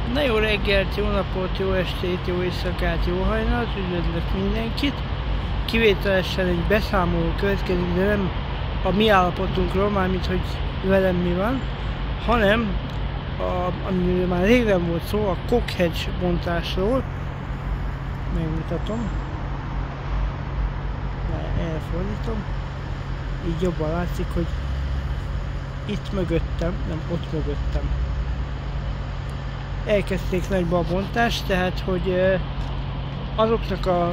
Na jó reggelt, jó napot, jó estét, jó éjszakát, jó hajnalt, üdvözlök mindenkit. Kivételesen egy beszámoló következik, de nem a mi állapotunkról, mármint hogy velem mi van, hanem amiről már régen volt szó, a Cockhead bontásról. Megmutatom. Elfordítom. Így jobban látszik, hogy itt mögöttem, nem ott mögöttem. Elkezdték nagyba a bontást, tehát hogy azoknak a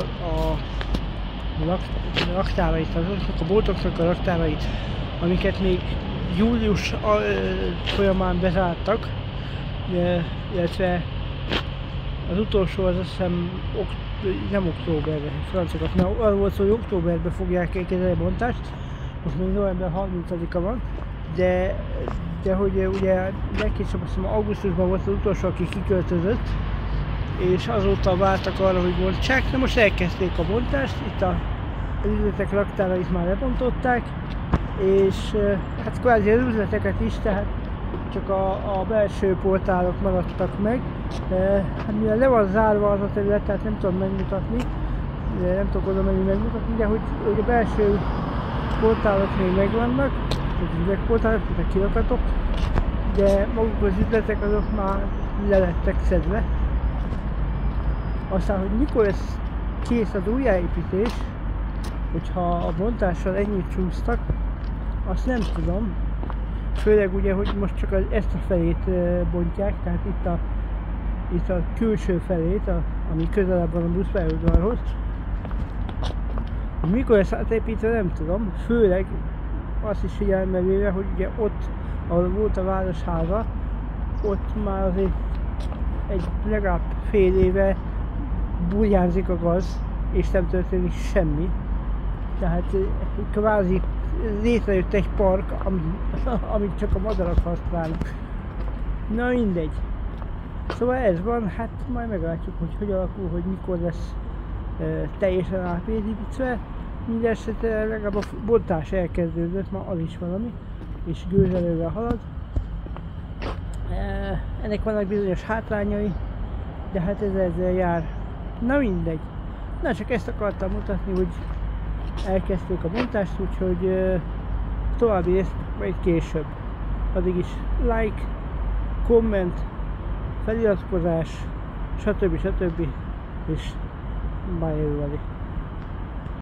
raktárait, azoknak a boltoknak a raktárait, amiket még július folyamán bezártak, illetve az utolsó az azt hiszem nem októberben, franciakat, mert arról volt szó, hogy októberben fogják elkezdeni a bontást, most még november 30-a van, de hogy ugye legkésőbb azt hiszem augusztusban volt az utolsó, aki kiköltözött, és azóta vártak arra, hogy bontsák, de most elkezdték a bontást, itt az üzletek raktárait már lebontották, és hát kvázi az üzleteket is, tehát csak a belső portálok maradtak meg. Hát mivel le van zárva az a terület, tehát nem tudom megmutatni, nem tudok oda menni megmutatni, de hogy a belső portálok még megvannak, az üvegportálok, tehát kirakatok, de maguk az üzletek azok már le lettek szedve. Aztán, hogy mikor lesz kész az újjáépítés, hogyha a bontással ennyit csúsztak, azt nem tudom. Főleg ugye, hogy most csak ezt a felét bontják, tehát itt a külső felét, ami közelebb van a buszpályaudvarhoz. Mikor lesz átépítve, nem tudom. Főleg azt is figyelembe véve, hogy ugye ott, ahol volt a városháza, ott már azért legalább fél éve burjánzik a gaz, és nem történik semmi. Tehát kvázi létrejött egy park, amit csak a madarak használnak. Na mindegy. Szóval ez van, hát majd meglátjuk, hogy alakul, hogy mikor lesz teljesen átépítve. Mindenesetre legalább a bontás elkezdődött, ma az is valami, és gőzerővel halad. Ennek vannak bizonyos hátrányai, de hát ezzel jár. Na mindegy. Na csak ezt akartam mutatni, hogy elkezdték a bontást, úgyhogy további részt majd később. Addig is like, komment, feliratkozás, stb. És bye everybody.